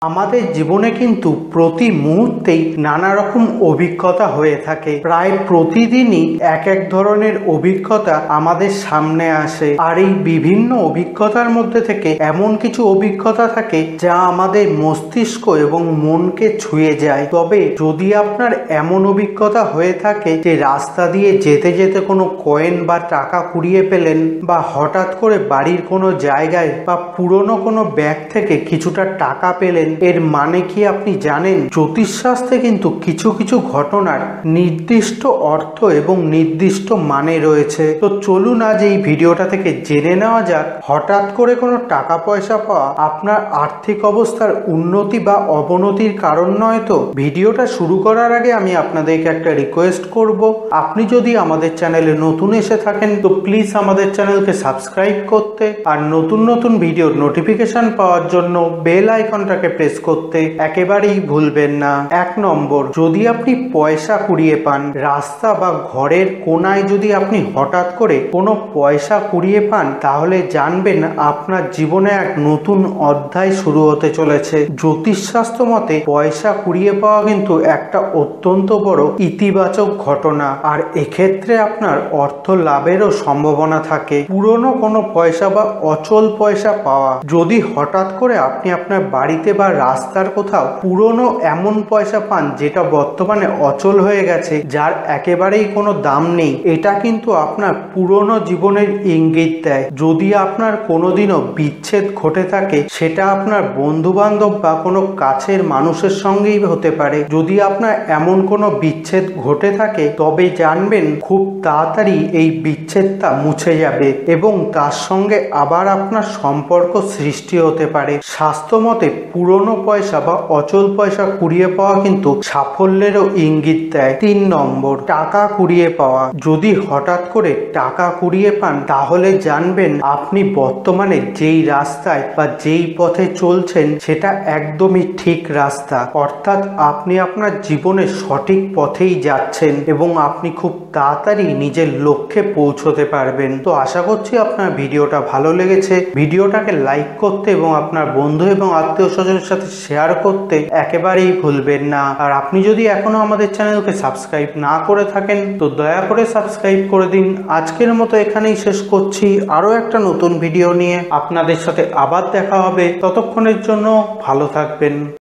আমাদের জীবনে কিন্তু প্রতি মুহূর্তেই নানা রকম অভিজ্ঞতা হয়ে থাকে। প্রায় প্রতিদিনই এক এক ধরনের অভিজ্ঞতা আমাদের সামনে আসে, আর এই বিভিন্ন অভিজ্ঞতার মধ্যে থেকে এমন কিছু অভিজ্ঞতা থাকে যা আমাদের মস্তিষ্ক এবং মনকে ছুঁয়ে যায়। তবে যদি আপনার এমন অভিজ্ঞতা হয়ে থাকে যে রাস্তা দিয়ে যেতে যেতে কোনো কয়েন বা টাকা কুড়িয়ে পেলেন, বা হঠাৎ করে বাড়ির কোনো জায়গায় বা পুরনো কোনো ব্যাগ থেকে কিছুটা টাকা পেলেন, এর মানে কি আপনি জানেন? জ্যোতিষশাস্ত্রে কিন্তু কিছু কিছু ঘটনার নির্দিষ্ট অর্থ এবং নির্দিষ্ট মানে রয়েছে। তো চলুন আজ এই ভিডিওটা থেকে জেনে নেওয়া যাক, হঠাৎ করে কোনো টাকা পয়সা পাওয়া আপনার আর্থিক অবস্থার উন্নতি বা অবনতির কারণ নয় তো। ভিডিওটা শুরু করার আগে আমি আপনাদেরকে একটা রিকোয়েস্ট করব, আপনি যদি আমাদের চ্যানেলে নতুন এসে থাকেন তো প্লিজ আমাদের চ্যানেলকে সাবস্ক্রাইব করতে, আর নতুন নতুন ভিডিওর নোটিফিকেশন পাওয়ার জন্য বেল আইকনটাকে প্রেস করতে একেবারেই ভুলবেন না। 1 নম্বর, যদি আপনি পয়সা কুড়িয়ে পান, রাস্তা বা ঘরের কোনায় যদি আপনি হঠাৎ করে কোনো পয়সা কুড়িয়ে পান, তাহলে জানবেন আপনার জীবনে এক নতুন অধ্যায় শুরু হতে চলেছে। জ্যোতিষশাস্ত্র মতে পয়সা কুড়িয়ে পাওয়া কিন্তু একটা অত্যন্ত বড় ইতিবাচক ঘটনা, আর এক্ষেত্রে আপনার অর্থ লাভেরও সম্ভাবনা থাকে। পুরনো কোনো পয়সা বা অচল পয়সা পাওয়া, যদি হঠাৎ করে আপনি আপনার বাড়িতে বা রাস্তার কোথাও পুরনো এমন পয়সা পান যেটা বর্তমানে অচল হয়ে গেছে, যার একেবারেই কোনো দাম নেই, এটা কিন্তু আপনার পুরনো জীবনের ইঙ্গিত দেয়। যদি আপনার কোনোদিনও বিচ্ছেদ ঘটে থাকে, সেটা আপনার বন্ধু বান্ধব বা কোনো কাছের মানুষের সঙ্গেই হতে পারে। যদি আপনার এমন কোনো বিচ্ছেদ ঘটে থাকে, তবে জানবেন খুব তাড়াতাড়ি এই বিচ্ছেদটা মুছে যাবে এবং তার সঙ্গে আবার আপনার সম্পর্ক সৃষ্টি হতে পারে। স্বাস্থ্য মতে পুরনো পয়সা বা অচল পয়সা কুড়িয়ে পাওয়া কিন্তু সাফল্যেরও ইঙ্গিত দেয়। 3 নম্বর, টাকা কুড়িয়ে পাওয়া, যদি হঠাৎ করে টাকা কুড়িয়ে পান, তাহলে জানবেন আপনি বর্তমানে যেই রাস্তায় বা যেই পথে চলছেন সেটা একদমই ঠিক রাস্তা, অর্থাৎ আপনি আপনার জীবনে সঠিক পথেই যাচ্ছেন এবং আপনি খুব তাড়াতাড়ি নিজের লক্ষ্যে পৌঁছতে পারবেন। তো আশা করছি আপনার ভিডিওটা ভালো লেগেছে। ভিডিওটাকে লাইক করতে এবং আপনার বন্ধু এবং আত্মীয় স্বজনের সাথে শেয়ার করতে একেবারেই ভুলবেন না। আর আপনি যদি এখনো আমাদের চ্যানেলকে সাবস্ক্রাইব না করে থাকেন তো দয়া করে সাবস্ক্রাইব করে দিন। আজকের মতো এখানেই শেষ করছি, আরো একটা নতুন ভিডিও নিয়ে আপনাদের সাথে আবার দেখা হবে। ততক্ষণের জন্য ভালো থাকবেন।